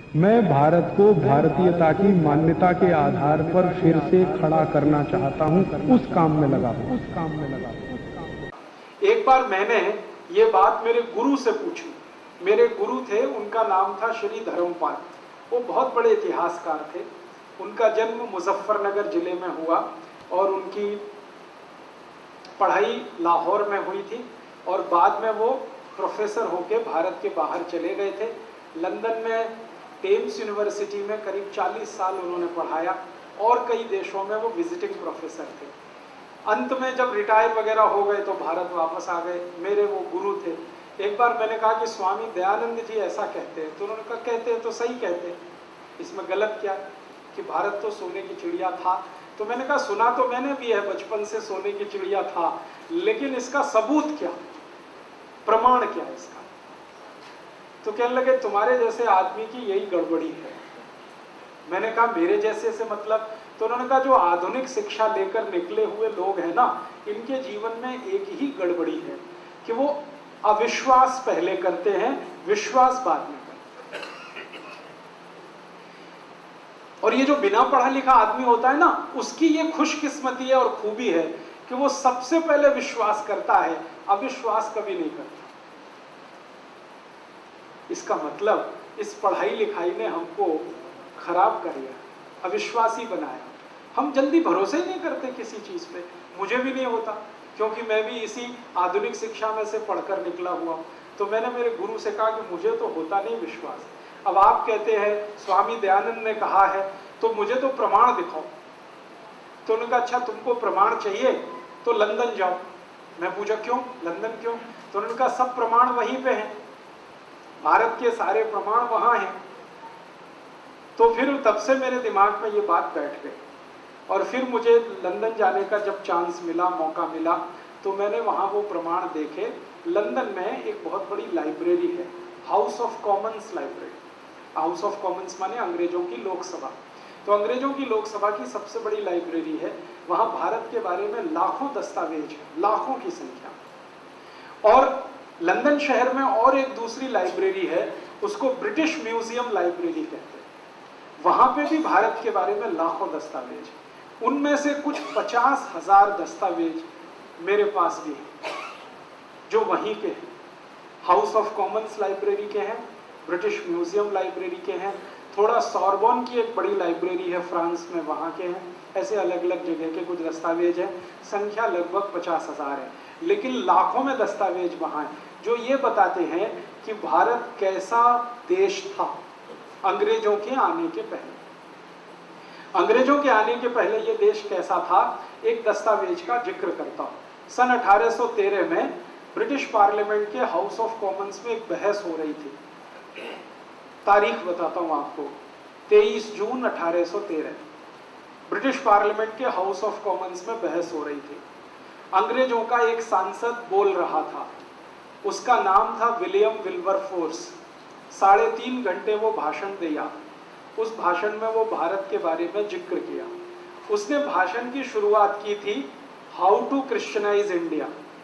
मैं भारत को भारतीयता की मान्यता के आधार पर फिर से खड़ा करना चाहता हूं, उस काम में लगा हूं। एक बार मैंने ये बात मेरे गुरु से पूछी। मेरे गुरु थे, उनका नाम था श्री धर्मपाल। वो बहुत बड़े इतिहासकार थे। उनका जन्म मुजफ्फरनगर जिले में हुआ और उनकी पढ़ाई लाहौर में हुई थी और बाद में वो प्रोफेसर होके भारत के बाहर चले गए थे। लंदन में टेम्स यूनिवर्सिटी में करीब 40 साल उन्होंने पढ़ाया और कई देशों में वो विजिटिंग प्रोफेसर थे। अंत में जब रिटायर वगैरह हो गए तो भारत वापस आ गए। मेरे वो गुरु थे। एक बार मैंने कहा कि स्वामी दयानंद जी ऐसा कहते हैं, तो उन्होंने कहा कहते हैं तो सही कहते हैं, इसमें गलत क्या कि भारत तो सोने की चिड़िया था। तो मैंने कहा सुना तो मैंने भी है, बचपन से सोने की चिड़िया था, लेकिन इसका सबूत क्या, प्रमाण क्या है इसका? तो कहने लगे तुम्हारे जैसे आदमी की यही गड़बड़ी है। मैंने कहा मेरे जैसे से मतलब? तो उन्होंने कहा जो आधुनिक शिक्षा लेकर निकले हुए लोग हैं ना, इनके जीवन में एक ही गड़बड़ी है कि वो अविश्वास पहले करते हैं, विश्वास बाद में करते हैं। और ये जो बिना पढ़ा लिखा आदमी होता है ना, उसकी ये खुशकिस्मती है और खूबी है कि वो सबसे पहले विश्वास करता है, अविश्वास कभी नहीं करता। इसका मतलब इस पढ़ाई लिखाई ने हमको खराब कर दिया, अविश्वासी बनाया। हम जल्दी भरोसे ही नहीं करते किसी चीज पे। मुझे भी नहीं होता, क्योंकि मैं भी इसी आधुनिक शिक्षा में से पढ़कर निकला हुआ हूं। तो मैंने मेरे गुरु से कहा कि मुझे तो होता नहीं विश्वास। अब आप कहते हैं स्वामी दयानंद ने कहा है, तो मुझे तो प्रमाण दिखाओ। तो उन्होंने कहा अच्छा तुमको प्रमाण चाहिए तो लंदन जाओ। मैं पूछा क्यों, लंदन क्यों? तो उन्होंने कहा सब प्रमाण वहीं पे हैं, भारत के सारे प्रमाण वहां हैं। तो फिर तब से मेरे दिमाग में ये बात बैठ गई और फिर मुझे लंदन जाने का जब चांस मिला, मौका मिला, तो मैंने वहाँ वो प्रमाण देखे। लंदन में एक बहुत बड़ी लाइब्रेरी है, House of Commons library. House of Commons माने अंग्रेजों की लोकसभा। तो अंग्रेजों की लोकसभा की सबसे बड़ी लाइब्रेरी है। वहाँ भारत के बारे में लाखों दस्तावेज, लाखों की संख्या। और लंदन शहर में और एक दूसरी लाइब्रेरी है, उसको ब्रिटिश म्यूजियम लाइब्रेरी कहते हैं। वहां पे भी भारत के बारे में लाखों दस्तावेज, उनमें से कुछ 50,000 दस्तावेज मेरे पास भी हैं जो वहीं के हैं। हाउस ऑफ कॉमन्स लाइब्रेरी के हैं, ब्रिटिश म्यूजियम लाइब्रेरी के हैं, थोड़ा सॉर्बोन की एक बड़ी लाइब्रेरी है फ्रांस में, वहाँ के हैं। ऐसे अलग अलग जगह के कुछ दस्तावेज हैं। संख्या लगभग 50,000 है, लेकिन लाखों में दस्तावेज वहाँ हैं जो ये बताते हैं कि भारत कैसा देश था अंग्रेजों के आने के पहले। अंग्रेजों के आने के पहले ये देश कैसा था, एक दस्तावेज का जिक्र करता हूं। सन 1813 में ब्रिटिश पार्लियामेंट के हाउस ऑफ कॉमन्स में एक बहस हो रही थी। तारीख बताता हूं आपको, 23 जून 1813 ब्रिटिश पार्लियामेंट के हाउस ऑफ कॉमन्स में बहस हो रही थी। अंग्रेजों का एक सांसद बोल रहा था, उसका नाम था विलियम विल्बरफोर्स। 3.5 घंटे वो भाषण दिया। उस भाषण में वो भारत के बारे में जिक्र किया। उसने भाषण की शुरुआत की थी हाउ टू क्रिश्चियनाइज इंडिया।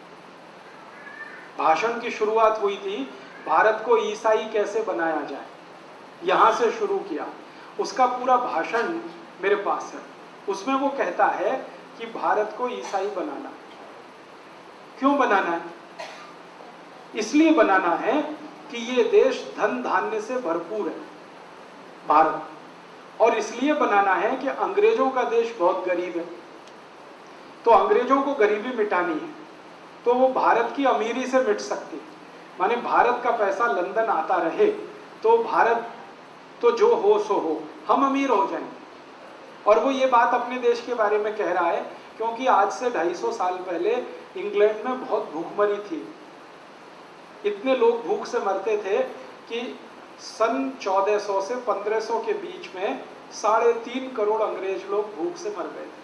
भाषण की शुरुआत हुई थी भारत को ईसाई कैसे बनाया जाए, यहां से शुरू किया। उसका पूरा भाषण मेरे पास है। उसमें वो कहता है कि भारत को ईसाई बनाना। क्यों बनाना है? इसलिए बनाना है कि ये देश धन धान्य से भरपूर है भारत, और इसलिए बनाना है कि अंग्रेजों का देश बहुत गरीब है, तो अंग्रेजों को गरीबी मिटानी है, तो वो भारत की अमीरी से मिट सकती है। माने भारत का पैसा लंदन आता रहे तो भारत तो जो हो सो हो, हम अमीर हो जाएंगे। और वो ये बात अपने देश के बारे में कह रहा है क्योंकि आज से 250 साल पहले इंग्लैंड में बहुत भूखमरी थी। इतने लोग भूख से मरते थे कि सन 1400 से 1500 के बीच में 3.5 करोड़ अंग्रेज लोग भूख से मर गए थे।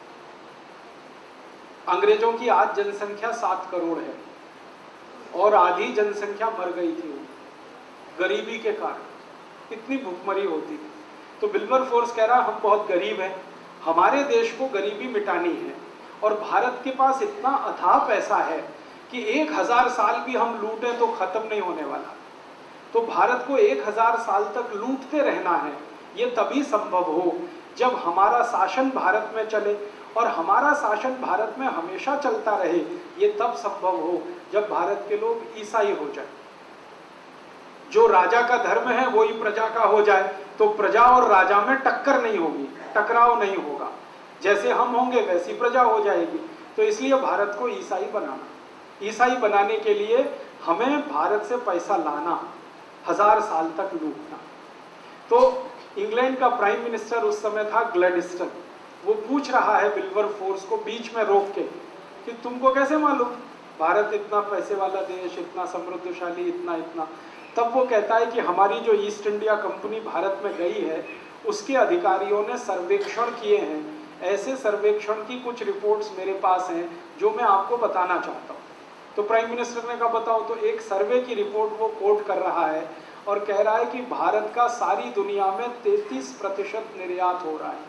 अंग्रेजों की आज जनसंख्या 7 करोड़ है और आधी जनसंख्या मर गई थी गरीबी के कारण, इतनी भूखमरी होती थी। तो विल्बरफोर्स कह रहा हम बहुत गरीब हैं, हमारे देश को गरीबी मिटानी है, और भारत के पास इतना अथाह पैसा है कि 1000 साल भी हम लूटें तो खत्म नहीं होने वाला। तो भारत को 1000 साल तक लूटते रहना है, ये तभी संभव हो जब हमारा शासन भारत में चले, और हमारा शासन भारत में हमेशा चलता रहे, ये तब संभव हो जब भारत के लोग ईसाई हो जाए। जो राजा का धर्म है वही प्रजा का हो जाए, तो प्रजा और राजा में टक्कर नहीं होगी, टकराव नहीं होगा, जैसे हम होंगे वैसी प्रजा हो जाएगी। तो इसलिए भारत को ईसाई बनाना, ईसाई बनाने के लिए हमें भारत से पैसा लाना, 1000 साल तक लूटना। तो इंग्लैंड का प्राइम मिनिस्टर उस समय था ग्लैडस्टन, वो पूछ रहा है विल्बरफोर्स को बीच में रोक के कि तुमको कैसे मालूम भारत इतना पैसे वाला देश, इतना समृद्धशाली, इतना इतना। तब वो कहता है कि हमारी जो ईस्ट इंडिया कंपनी भारत में गई है उसके अधिकारियों ने सर्वेक्षण किए हैं, ऐसे सर्वेक्षण की कुछ रिपोर्ट्स मेरे पास हैं जो मैं आपको बताना चाहता हूँ। तो प्राइम मिनिस्टर ने कहा बताओ। तो एक सर्वे की रिपोर्ट वो कोट कर रहा है और कह रहा है कि भारत का सारी दुनिया में 33% निर्यात हो रहा है।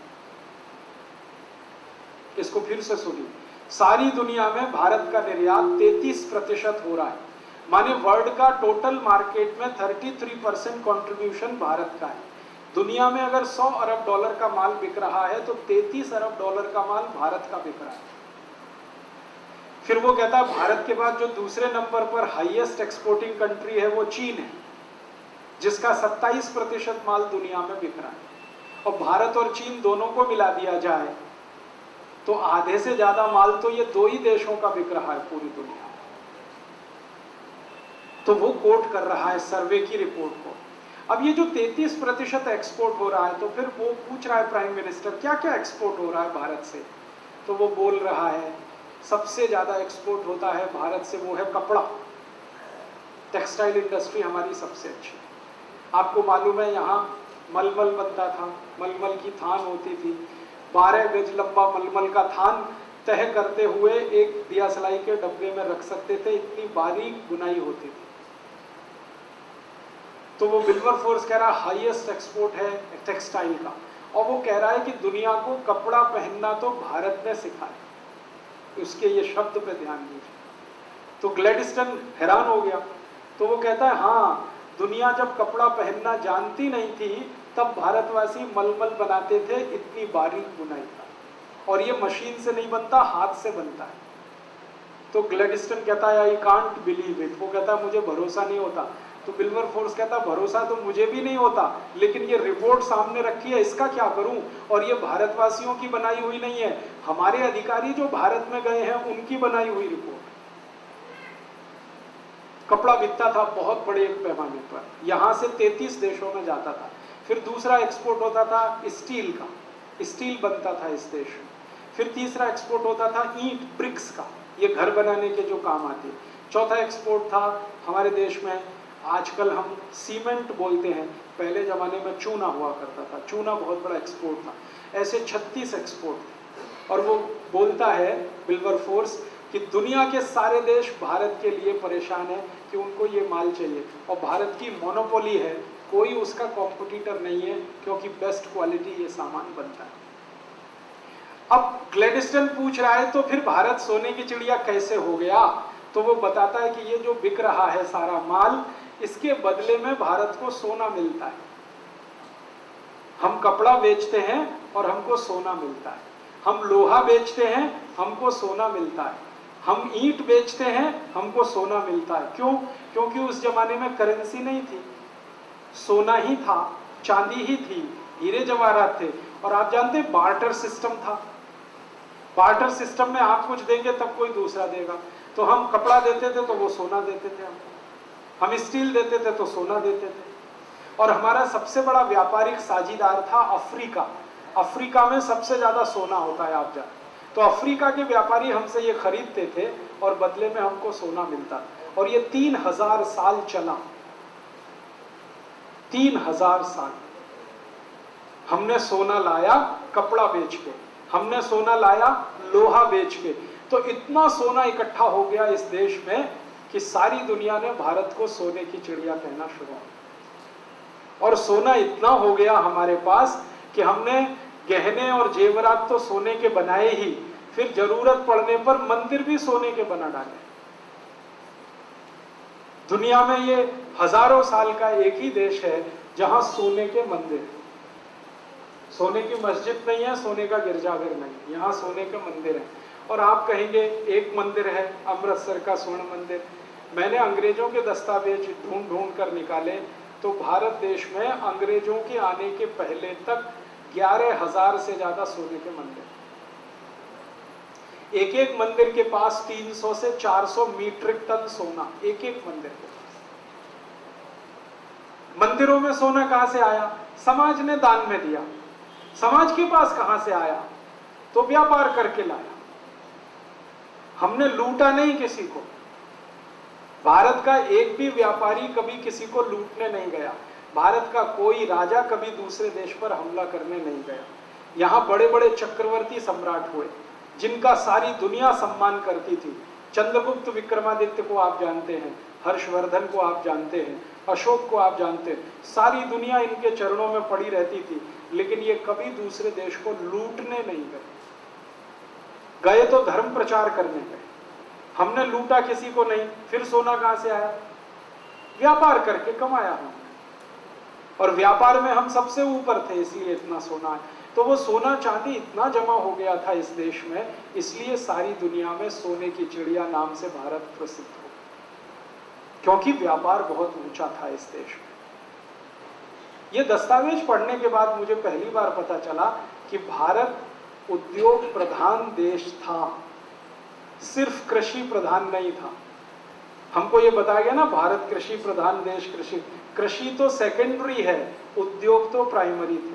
इसको फिर से सुनिए, सारी दुनिया में भारत का निर्यात 33% हो रहा है, माने वर्ल्ड का टोटल मार्केट में 33% कंट्रीब्यूशन भारत का है। दुनिया में अगर 100 अरब डॉलर का माल बिक रहा है तो 33 अरब डॉलर का माल भारत का बिक रहा है। फिर वो कहता है भारत के बाद जो दूसरे नंबर पर हाईएस्ट एक्सपोर्टिंग कंट्री है वो चीन है, जिसका 27% माल दुनिया में बिक रहा है। और भारत और चीन दोनों को मिला दिया जाए तो आधे से ज्यादा माल तो ये दो ही देशों का बिक रहा है पूरी दुनिया में। तो वो कोट कर रहा है सर्वे की रिपोर्ट को। अब ये जो 33% एक्सपोर्ट हो रहा है, तो फिर वो पूछ रहा है प्राइम मिनिस्टर क्या क्या एक्सपोर्ट हो रहा है भारत से। तो वो बोल रहा है सबसे ज्यादा एक्सपोर्ट होता है भारत से वो है कपड़ा, टेक्सटाइल इंडस्ट्री हमारी सबसे अच्छी है। आपको मालूम है यहाँ मलमल बनता था, मलमल की थान होती थी, 12 गज लंबा मलमल का थान तह करते हुए एक दिया सलाई के डब्बे में रख सकते थे, इतनी बारीक बुनाई होती थी। तो वो विल्बरफोर्स कह रहा हाईएस्ट एक्सपोर्ट है टेक्सटाइल का, और वो कह रहा है कि दुनिया को कपड़ा पहनना तो भारत ने सिखाया। उसके ये शब्द पे ध्यान दीजिए। तो ग्लैडस्टन हैरान हो गया। तो वो कहता है हाँ, दुनिया जब कपड़ा पहनना जानती नहीं थी तब भारतवासी मलमल बनाते थे, इतनी बारीक बुनाई था, और ये मशीन से नहीं बनता, हाथ से बनता है। तो ग्लैडस्टन कहता है आई कांट बिलीव इट, वो कहता है मुझे भरोसा नहीं होता। तो विल्बरफोर्स कहता भरोसा तो मुझे भी नहीं होता, लेकिन ये रिपोर्ट सामने रखी है, इसका क्या करूं, और ये भारतवासियों की बनाई हुई नहीं है, हमारे अधिकारी जो भारत में गए हैं उनकी बनाई हुई रिपोर्ट। कपड़ा बिकता था बहुत बड़े एक पैमाने पर, यहां से 33 देशों में जाता था। फिर दूसरा एक्सपोर्ट होता था स्टील का, स्टील बनता था इस देश में। फिर तीसरा एक्सपोर्ट होता था ईंट, ब्रिक्स का, ये घर बनाने के जो काम आते। चौथा एक्सपोर्ट था हमारे देश में, आजकल हम सीमेंट बोलते हैं, पहले जमाने में चूना हुआ करता था, चूना बहुत बड़ा एक्सपोर्ट था। ऐसे 36 एक्सपोर्ट थे। और वो बोलता है विल्बरफोर्स कि दुनिया के सारे देश भारत के लिए परेशान है कि उनको ये माल चाहिए, और भारत की मोनोपोली है, कोई उसका कॉम्पिटिटर नहीं है, क्योंकि बेस्ट क्वालिटी ये सामान बनता है। अब ग्लैडस्टन पूछ रहा है तो फिर भारत सोने की चिड़िया कैसे हो गया। तो वो बताता है कि ये जो बिक रहा है सारा माल, इसके बदले में भारत को सोना मिलता है। हम कपड़ा बेचते हैं और हमको सोना मिलता है, हम लोहा बेचते हैं, हमको सोना मिलता है, हम ईंट बेचते हैं, हमको सोना मिलता है। क्यों? क्योंकि उस जमाने में करेंसी नहीं थी, सोना ही था, चांदी ही थी, हीरे जवाहरात थे। और आप जानते हैं बार्टर सिस्टम था, बार्टर सिस्टम में आप कुछ देंगे तब कोई दूसरा देगा। तो हम कपड़ा देते थे तो वो सोना देते थे हमको, हम स्टील देते थे तो सोना देते थे। और हमारा सबसे बड़ा व्यापारिक साझीदार था अफ्रीका। अफ्रीका में सबसे ज्यादा सोना होता है आप जानते। तो अफ्रीका के व्यापारी हमसे ये खरीदते थे और बदले में हमको सोना मिलता। और ये 3000 साल चला, 3000 साल हमने सोना लाया कपड़ा बेच के, हमने सोना लाया लोहा बेच के। तो इतना सोना इकट्ठा हो गया इस देश में कि सारी दुनिया ने भारत को सोने की चिड़िया कहना शुरू किया। और सोना इतना हो गया हमारे पास कि हमने गहने और जेवरात तो सोने के बनाए ही, फिर जरूरत पड़ने पर मंदिर भी सोने के बना डाले। दुनिया में ये हजारों साल का एक ही देश है जहां सोने के मंदिर हैं। सोने की मस्जिद नहीं है, सोने का गिरजाघर नहीं, यहाँ सोने के मंदिर है। और आप कहेंगे एक मंदिर है अमृतसर का स्वर्ण मंदिर। मैंने अंग्रेजों के दस्तावेज ढूंढ ढूंढ कर निकाले तो भारत देश में अंग्रेजों के आने के पहले तक 11,000 से ज्यादा सोने के मंदिर। एक एक मंदिर के पास 300 से 400 मीट्रिक टन सोना, एक एक मंदिर के पास। मंदिरों में सोना कहां से आया? समाज ने दान में दिया। समाज के पास कहां से आया? तो व्यापार करके लाया। हमने लूटा नहीं किसी को। भारत का एक भी व्यापारी कभी किसी को लूटने नहीं गया। भारत का कोई राजा कभी दूसरे देश पर हमला करने नहीं गया। यहाँ बड़े बड़े चक्रवर्ती सम्राट हुए जिनका सारी दुनिया सम्मान करती थी। चंद्रगुप्त विक्रमादित्य को आप जानते हैं, हर्षवर्धन को आप जानते हैं, अशोक को आप जानते हैं। सारी दुनिया इनके चरणों में पड़ी रहती थी, लेकिन ये कभी दूसरे देश को लूटने नहीं गए। गए तो धर्म प्रचार करने गए। हमने लूटा किसी को नहीं। फिर सोना कहां से आया? व्यापार करके कमाया हमने, और व्यापार में हम सबसे ऊपर थे, इसलिए इतना सोना है। तो वो सोना चांदी इतना जमा हो गया था इस देश में, इसलिए सारी दुनिया में सोने की चिड़िया नाम से भारत प्रसिद्ध हो, क्योंकि व्यापार बहुत ऊंचा था इस देश में। ये दस्तावेज पढ़ने के बाद मुझे पहली बार पता चला कि भारत उद्योग प्रधान देश था, सिर्फ कृषि प्रधान नहीं था। हमको ये बताया गया ना, भारत कृषि प्रधान देश। कृषि तो सेकेंडरी है, उद्योग तो प्राइमरी थे।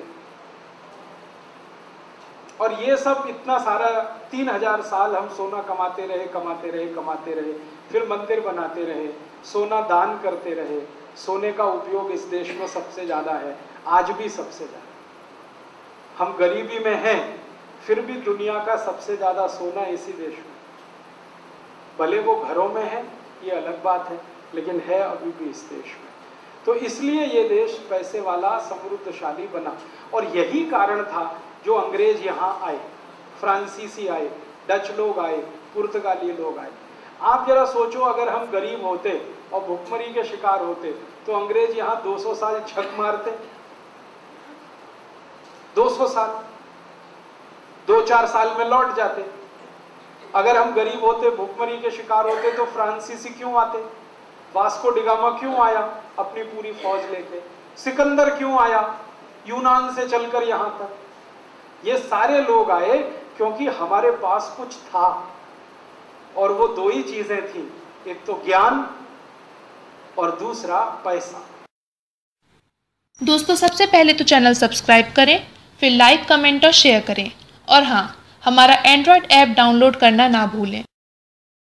और ये सब इतना सारा 3000 साल हम सोना कमाते रहे, फिर मंदिर बनाते रहे, सोना दान करते रहे। सोने का उपयोग इस देश में सबसे ज्यादा है, आज भी सबसे ज्यादा। हम गरीबी में हैं, फिर भी दुनिया का सबसे ज्यादा सोना इसी देश में। भले वो घरों में है, ये अलग बात है, लेकिन है अभी भी इस देश में। तो इसलिए ये देश पैसे वाला, समृद्धशाली बना। और यही कारण था जो अंग्रेज यहाँ आए, फ्रांसीसी आए, डच लोग आए, पुर्तगाली लोग आए। आप जरा सोचो, अगर हम गरीब होते और भुखमरी के शिकार होते तो अंग्रेज यहाँ 200 साल छक मारते। 200 साल, 2-4 साल में लौट जाते। अगर हम गरीब होते, भुखमरी के शिकार होते, तो फ्रांसीसी क्यों आते? वास्को डिगामा क्यों आया अपनी पूरी फौज लेके? सिकंदर क्यों आया यूनान से चलकर यहां तक? ये सारे लोग आए क्योंकि हमारे पास कुछ था, और वो दो ही चीजें थी, एक तो ज्ञान और दूसरा पैसा। दोस्तों, सबसे पहले तो चैनल सब्सक्राइब करें, फिर लाइक, कमेंट और शेयर करें। और हाँ, हमारा एंड्रॉयड ऐप डाउनलोड करना ना भूलें।